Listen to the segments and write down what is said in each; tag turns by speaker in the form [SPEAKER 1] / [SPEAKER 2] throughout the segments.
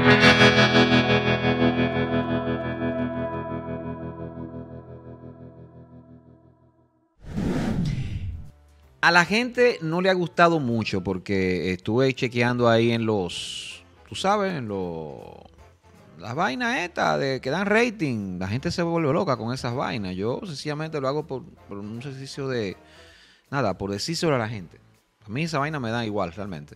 [SPEAKER 1] A la gente no le ha gustado mucho porque estuve chequeando ahí en los, tú sabes, en las vainas estas de que dan rating. La gente se vuelve loca con esas vainas. Yo sencillamente lo hago por un ejercicio de, nada, por decírselo a la gente. A mí esa vaina me da igual realmente.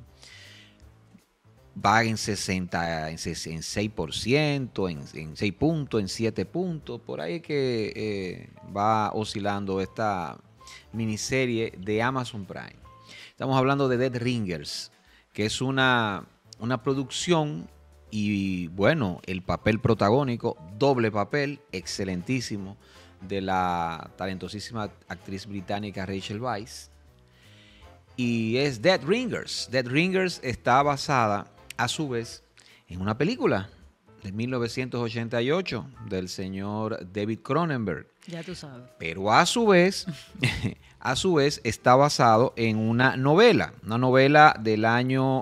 [SPEAKER 1] Va en 60, en 6%, en 6 puntos, en 7 puntos. Por ahí que va oscilando esta miniserie de Amazon Prime. Estamos hablando de Dead Ringers, que es una producción y, bueno, el papel protagónico, doble papel, excelentísimo, de la talentosísima actriz británica Rachel Weisz. Y es Dead Ringers. Dead Ringers está basada, a su vez, en una película de 1988 del señor David Cronenberg.
[SPEAKER 2] Ya tú sabes.
[SPEAKER 1] Pero a su vez está basado en una novela del año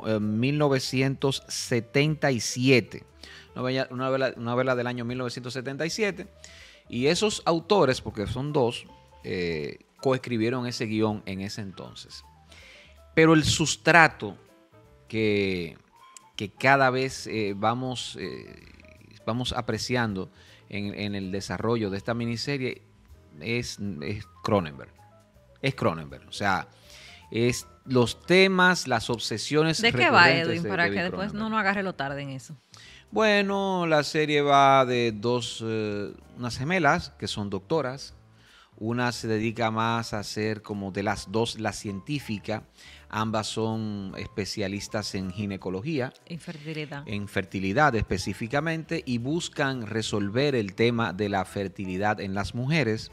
[SPEAKER 1] 1977. Una novela del año 1977. Y esos autores, porque son dos, coescribieron ese guión en ese entonces. Pero el sustrato que cada vez vamos apreciando en el desarrollo de esta miniserie es Cronenberg. Es Cronenberg. O sea, es los temas, las obsesiones.
[SPEAKER 2] ¿De qué va, Edwin? Para que después no nos agarre lo tarde en eso.
[SPEAKER 1] Bueno, la serie va de unas gemelas que son doctoras. Una se dedica más a ser como de las dos, la científica. Ambas son especialistas en ginecología.
[SPEAKER 2] Infertilidad.
[SPEAKER 1] En fertilidad específicamente. Y buscan resolver el tema de la fertilidad en las mujeres.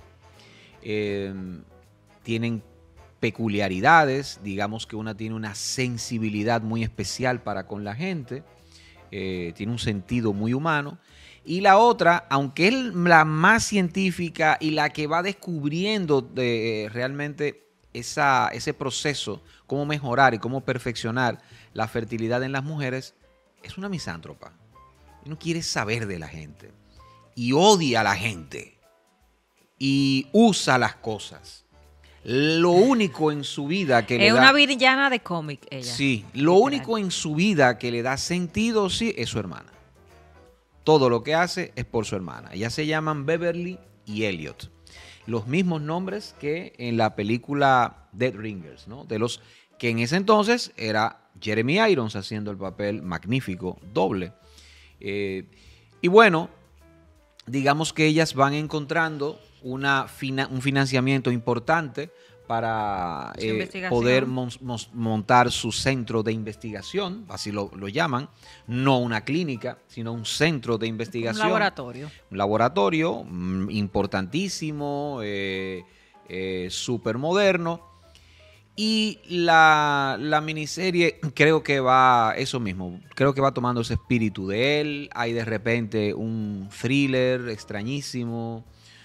[SPEAKER 1] Tienen peculiaridades. Digamos que una tiene una sensibilidad muy especial para con la gente. Tiene un sentido muy humano. Y la otra, aunque es la más científica y la que va descubriendo realmente ese proceso, cómo mejorar y cómo perfeccionar la fertilidad en las mujeres, es una misántropa. No quiere saber de la gente. Y odia a la gente. Y usa las cosas. Lo único en su vida que le da...
[SPEAKER 2] Es una villana de cómic ella.
[SPEAKER 1] Sí, lo único en su vida que le da sentido, sí, es su hermana. Todo lo que hace es por su hermana. Ellas se llaman Beverly y Elliot. Los mismos nombres que en la película Dead Ringers, ¿no? De los que en ese entonces era Jeremy Irons haciendo el papel magnífico, doble. Y bueno, digamos que ellas van encontrando un financiamiento importante para poder montar su centro de investigación, así lo llaman, no una clínica, sino un centro de investigación.
[SPEAKER 2] Un laboratorio.
[SPEAKER 1] Un laboratorio importantísimo, súper moderno. Y la miniserie creo que va, eso mismo, creo que va tomando ese espíritu de él. Hay de repente un thriller extrañísimo,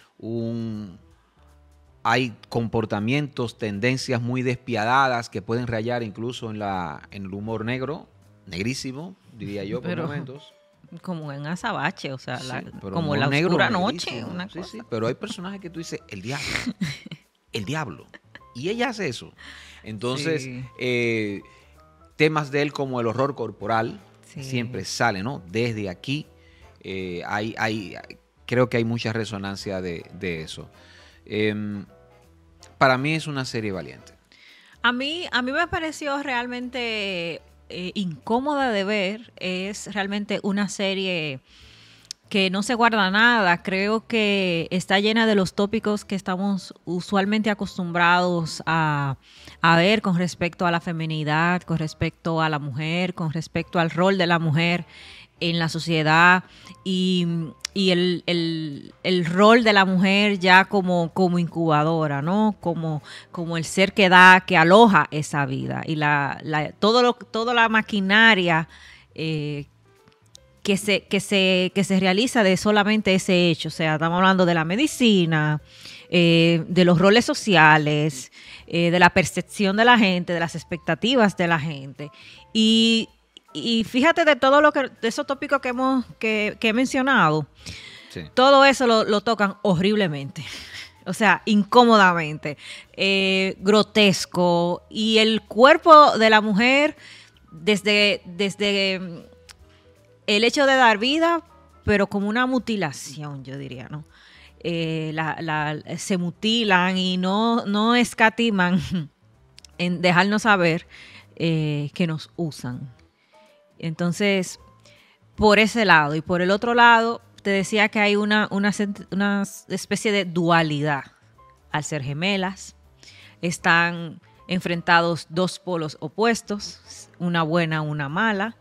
[SPEAKER 1] hay comportamientos, tendencias muy despiadadas que pueden rayar incluso en el humor negro, negrísimo, diría yo, por momentos.
[SPEAKER 2] Como en Azabache, o sea,
[SPEAKER 1] Sí,
[SPEAKER 2] como la oscura noche, una
[SPEAKER 1] sí,
[SPEAKER 2] cosa.
[SPEAKER 1] Sí, pero hay personajes que tú dices, el diablo. Y ella hace eso. Entonces, sí. Temas de él como el horror corporal siempre sale, ¿no? Desde aquí creo que hay mucha resonancia de eso. Para mí es una serie valiente.
[SPEAKER 2] A mí me pareció realmente incómoda de ver. Es realmente una serie que no se guarda nada. Creo que está llena de los tópicos que estamos usualmente acostumbrados a ver con respecto a la feminidad, con respecto a la mujer, con respecto al rol de la mujer en la sociedad y el rol de la mujer ya como incubadora, ¿no? Como el ser que aloja esa vida y toda la maquinaria que se realiza de solamente ese hecho. O sea, estamos hablando de la medicina, de los roles sociales, de la percepción de la gente, de las expectativas de la gente. Y y fíjate de todo de esos tópicos que he mencionado,
[SPEAKER 1] Sí.
[SPEAKER 2] todo eso lo tocan horriblemente. O sea, incómodamente, grotesco. Y el cuerpo de la mujer, desde el hecho de dar vida, pero como una mutilación, yo diría, ¿no? Se mutilan y no escatiman en dejarnos saber que nos usan. Entonces, por ese lado. Y por el otro lado, te decía que hay una especie de dualidad. Al ser gemelas, están enfrentados dos polos opuestos, una buena, una mala.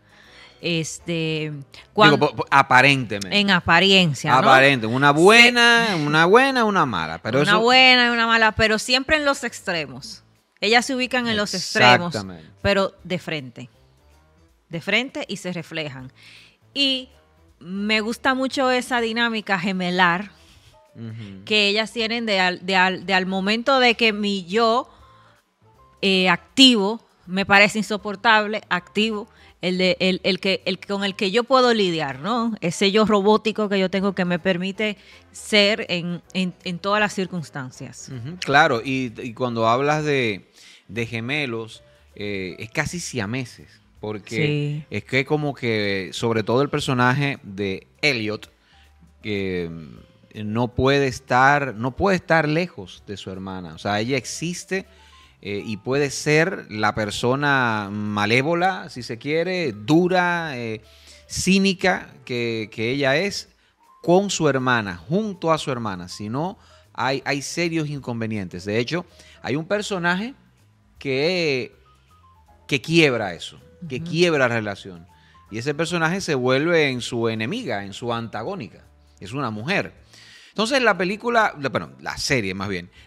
[SPEAKER 1] Aparentemente.
[SPEAKER 2] En apariencia, ¿no?
[SPEAKER 1] Aparente, una buena, una mala. Pero
[SPEAKER 2] una buena y una mala, pero siempre en los extremos. Ellas se ubican en los extremos, pero de frente y se reflejan. Y me gusta mucho esa dinámica gemelar que ellas tienen de al momento de que mi yo activo me parece insoportable, activo, el con el que yo puedo lidiar, ¿no? Ese yo robótico que yo tengo que me permite ser en todas las circunstancias.
[SPEAKER 1] Claro, y cuando hablas de gemelos, es casi siameses, porque es que como que, sobre todo el personaje de Elliot, que no puede estar lejos de su hermana. O sea, ella existe y puede ser la persona malévola, si se quiere, dura, cínica que ella es con su hermana, junto a su hermana. Si no, hay serios inconvenientes. De hecho, hay un personaje que quiebra eso, que quiebra la relación. Y ese personaje se vuelve en su enemiga, en su antagónica. Es una mujer. Entonces la serie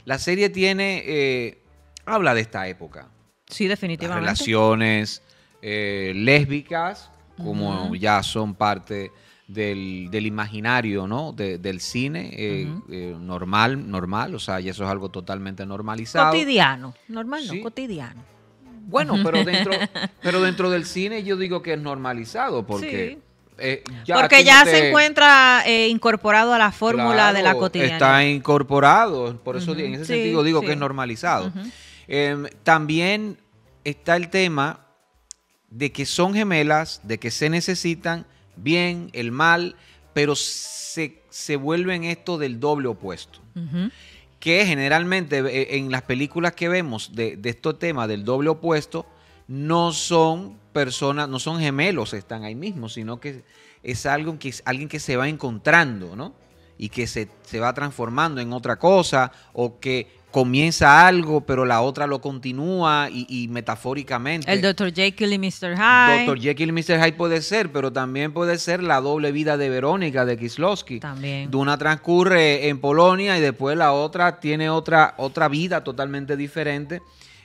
[SPEAKER 1] habla de esta época.
[SPEAKER 2] Sí, definitivamente.
[SPEAKER 1] Las relaciones lésbicas, como ya son parte del imaginario, ¿no? Del cine normal, o sea, y eso es algo totalmente normalizado.
[SPEAKER 2] Cotidiano, normal
[SPEAKER 1] ¿Sí?
[SPEAKER 2] no, cotidiano.
[SPEAKER 1] Bueno, pero dentro del cine yo digo que es normalizado, porque...
[SPEAKER 2] Sí.
[SPEAKER 1] Porque
[SPEAKER 2] ya se encuentra incorporado a la fórmula de la cotidianidad.
[SPEAKER 1] Está incorporado, por eso en ese sentido digo que es normalizado. También está el tema de que son gemelas, de que se necesitan, bien, el mal, pero se vuelven esto del doble opuesto. Que generalmente en las películas que vemos de estos temas del doble opuesto, no son personas, no son gemelos, están ahí mismo, sino que es alguien que se va encontrando, ¿no? Y que se va transformando en otra cosa, o que comienza algo, pero la otra lo continúa y metafóricamente.
[SPEAKER 2] El Dr. Jekyll y Mr. Hyde.
[SPEAKER 1] Dr. Jekyll y Mr. Hyde puede ser, pero también puede ser la doble vida de Verónica de Kieslowski.
[SPEAKER 2] También.
[SPEAKER 1] De una transcurre en Polonia y después la otra tiene otra vida totalmente diferente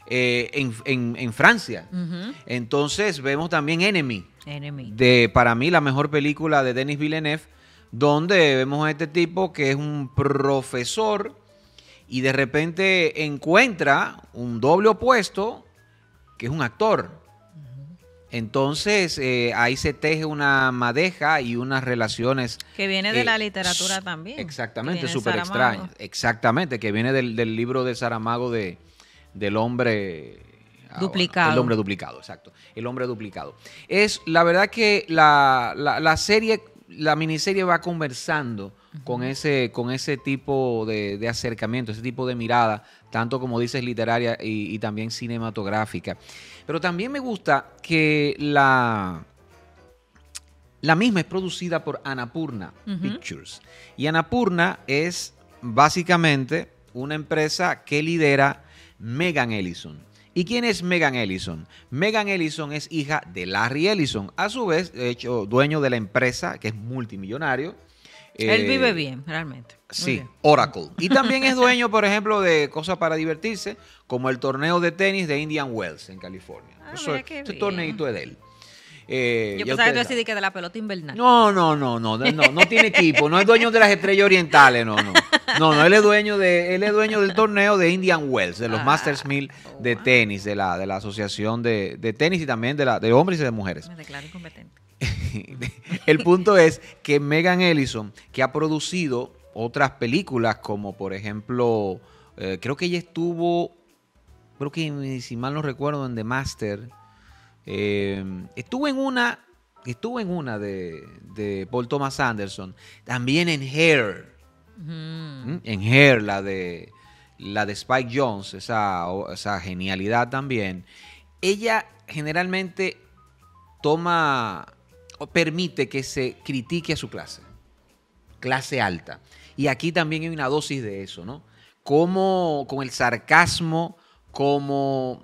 [SPEAKER 1] en Francia. Entonces vemos también Enemy. Para mí la mejor película de Denis Villeneuve, donde vemos a este tipo que es un profesor y de repente encuentra un doble opuesto que es un actor. Entonces ahí se teje una madeja y unas relaciones
[SPEAKER 2] que viene de la literatura también.
[SPEAKER 1] Exactamente, súper extraño. Exactamente, que viene del libro de Saramago del hombre
[SPEAKER 2] duplicado.
[SPEAKER 1] El hombre duplicado, exacto. El hombre duplicado. Es la verdad que la serie, la miniserie va conversando con ese tipo de acercamiento, ese tipo de mirada, tanto como dices literaria y también cinematográfica. Pero también me gusta que la misma es producida por Annapurna Pictures. Y Annapurna es básicamente una empresa que lidera Megan Ellison. ¿Y quién es Megan Ellison? Megan Ellison es hija de Larry Ellison, a su vez, de hecho, dueño de la empresa, que es multimillonario.
[SPEAKER 2] Él vive bien, realmente.
[SPEAKER 1] Sí, bien. Oracle. Y también es dueño, por ejemplo, de cosas para divertirse, como el torneo de tenis de Indian Wells en California. Ese torneito es de él.
[SPEAKER 2] Yo pensaba que tú decías que de la pelota invernal.
[SPEAKER 1] No tiene equipo, no es dueño de las Estrellas Orientales, no. No, él es dueño del torneo de Indian Wells, de los Masters 1000 de tenis, de la asociación de tenis y también de hombres y de mujeres.
[SPEAKER 2] Me declaro incompetente.
[SPEAKER 1] El punto es que Megan Ellison, que ha producido otras películas como por ejemplo, creo que ella estuvo, si mal no recuerdo, en The Master, estuvo en una de Paul Thomas Anderson, también en Hair, en Hair, la de Spike Jonze, esa genialidad también. Ella generalmente permite que se critique a su clase alta. Y aquí también hay una dosis de eso, ¿no? Como con el sarcasmo, cómo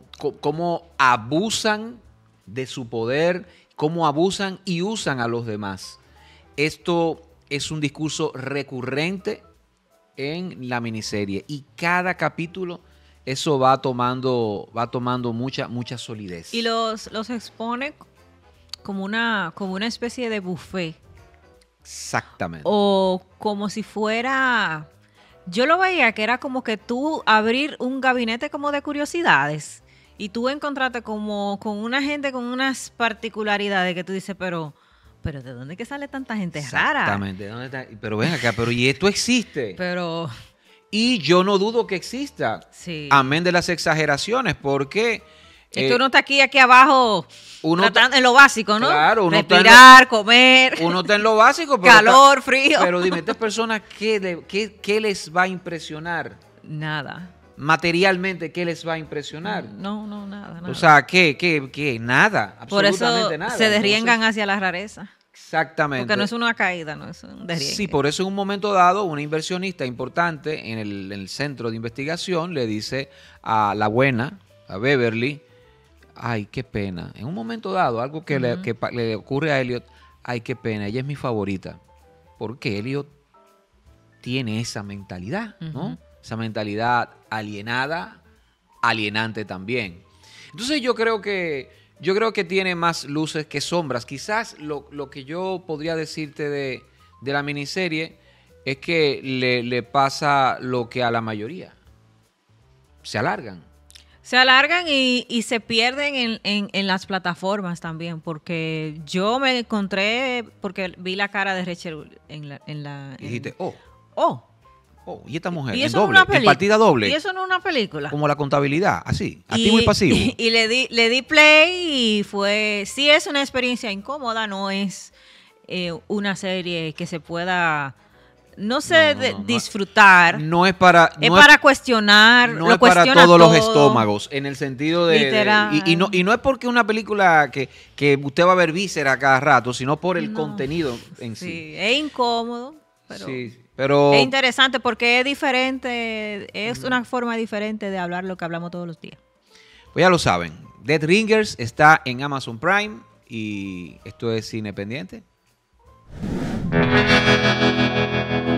[SPEAKER 1] abusan de su poder, cómo abusan y usan a los demás. Esto es un discurso recurrente en la miniserie y cada capítulo eso va tomando mucha solidez.
[SPEAKER 2] Y los expone como una especie de buffet.
[SPEAKER 1] Exactamente.
[SPEAKER 2] O como si fuera... Yo lo veía que era como que tú abrir un gabinete como de curiosidades y tú encontrarte como con una gente con unas particularidades que tú dices, pero ¿de dónde que sale tanta gente rara?
[SPEAKER 1] Exactamente. ¿Dónde está? Pero ven acá, ¿y esto existe?
[SPEAKER 2] Pero...
[SPEAKER 1] Y yo no dudo que exista.
[SPEAKER 2] Sí.
[SPEAKER 1] Amén de las exageraciones, porque...
[SPEAKER 2] Es que uno está aquí abajo, tratando en lo básico, ¿no?
[SPEAKER 1] Claro,
[SPEAKER 2] respirar, comer.
[SPEAKER 1] Uno está en lo básico. Pero
[SPEAKER 2] calor, frío.
[SPEAKER 1] Pero dime, estas personas, ¿qué les va a impresionar?
[SPEAKER 2] Nada.
[SPEAKER 1] Materialmente, ¿qué les va a impresionar?
[SPEAKER 2] No, nada.
[SPEAKER 1] O sea, ¿qué? Nada, absolutamente
[SPEAKER 2] por eso
[SPEAKER 1] nada.
[SPEAKER 2] Se derriengan hacia la rareza.
[SPEAKER 1] Exactamente.
[SPEAKER 2] Porque no es una caída, no es un derriengue.
[SPEAKER 1] Sí, por eso en un momento dado, una inversionista importante en el centro de investigación le dice a la buena, a Beverly, ay, qué pena. En un momento dado, algo que le ocurre a Elliot, ay, qué pena, ella es mi favorita. Porque Elliot tiene esa mentalidad, ¿no? Esa mentalidad alienada, alienante también. Entonces yo creo que tiene más luces que sombras. Quizás lo que yo podría decirte de la miniserie es que le pasa lo que a la mayoría. Se alargan.
[SPEAKER 2] Se alargan y se pierden en las plataformas también, porque yo me encontré, porque vi la cara de Rachel en la
[SPEAKER 1] Y dijiste, y esta mujer,
[SPEAKER 2] y
[SPEAKER 1] en
[SPEAKER 2] eso
[SPEAKER 1] doble, en partida doble.
[SPEAKER 2] Y eso no es una película.
[SPEAKER 1] Como la contabilidad, así, activo y pasivo.
[SPEAKER 2] Y le di play y fue, sí es una experiencia incómoda, no es una serie que se pueda... No sé, disfrutar.
[SPEAKER 1] No es para...
[SPEAKER 2] Es para cuestionar.
[SPEAKER 1] No es para todos los estómagos, en el sentido de...
[SPEAKER 2] Literal.
[SPEAKER 1] Y no es porque una película que usted va a ver víscera cada rato, sino por el contenido en sí.
[SPEAKER 2] Sí, es incómodo,
[SPEAKER 1] pero
[SPEAKER 2] es interesante porque es diferente, es una forma diferente de hablar lo que hablamos todos los días.
[SPEAKER 1] Pues ya lo saben, Death Ringers está en Amazon Prime y esto es Cine Pendiente.